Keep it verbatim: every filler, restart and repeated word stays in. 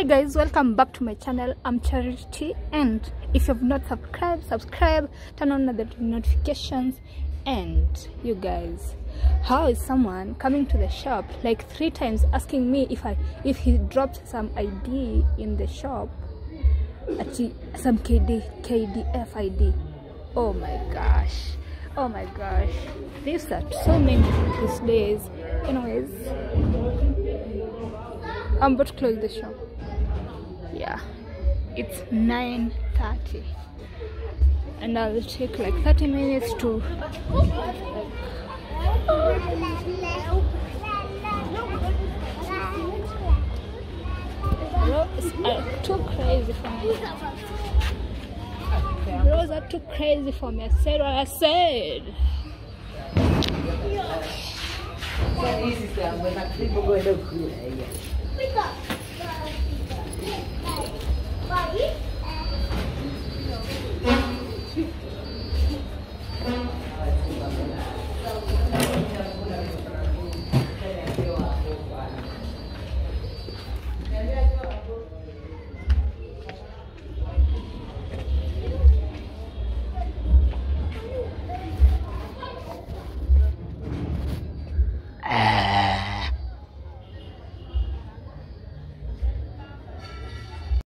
Hi guys, welcome back to my channel. I'm Charity, and if you've not subscribed, subscribe, turn on the notifications. And you guys, how is someone coming to the shop like three times asking me if I if he dropped some I D in the shop, actually some K D K D F I D. Oh my gosh, oh my gosh, these are so many these days. Anyways, I'm about to close the shop. Yeah, it's nine thirty and I'll take like thirty minutes to Rose are too crazy for me. Rose are too crazy for me. I said what I said. So easy, when I